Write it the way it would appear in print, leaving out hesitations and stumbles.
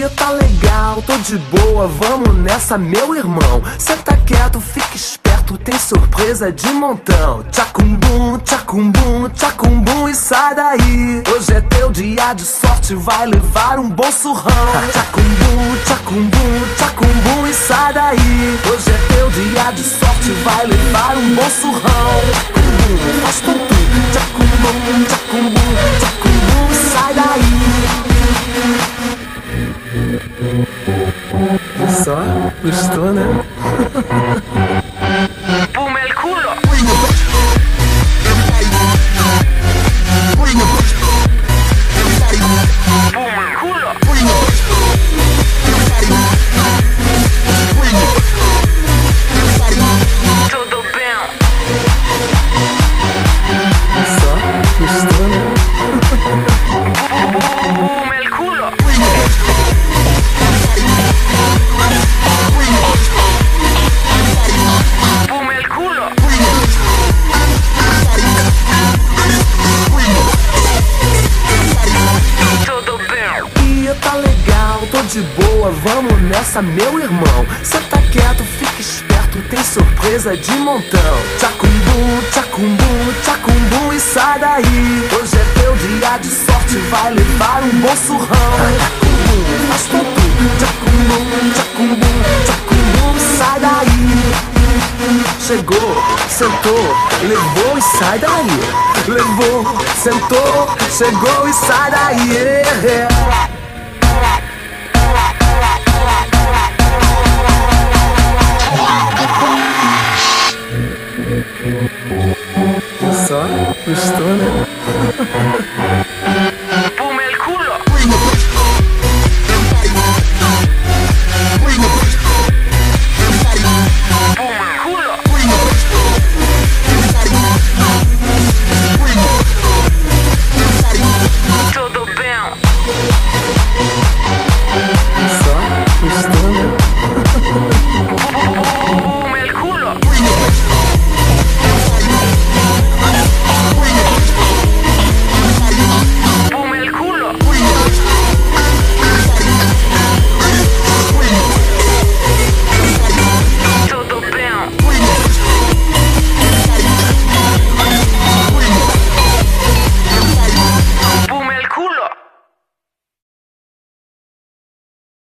dia tá legal, tô de boa, vamos nessa, meu irmão. Cê tá quieto, fica esperto, tem surpresa de montão. Tchacumbum, tchacumbum, tchacumbum e sai daí. Hoje é teu dia de sorte, vai levar um bom surrão. Tchacumbum, tchacumbum, tchacumbum e sai daí. Hoje é teu dia de sorte, vai levar um bom surrão. Tchacumbum, faz com tudo. Tchacumbum, tchacumbum, tchacumbum e sai daí. Só? Gostou, né? ¡Pum el culo! ¡Pum el culo! Tudo bem? Só? Gostou, né? ¡Pum el culo! ¡Pum el culo! Tudo bem? Dia tá legal, tô de boa, vamos nessa, meu irmão. Cê tá quieto, fica esperto, tem surpresa de montão. Tchacumbum, tchacumbum, tchacumbum e sai daí. Hoje é teu dia de sorte, vai levar um bom surrão. Tchacumbum, faz com tudo. Tchacumbum, tchacumbum, tchacumbum e sai daí. Chegou, sentou, levou e sai daí. Levou, sentou, chegou e sai daí.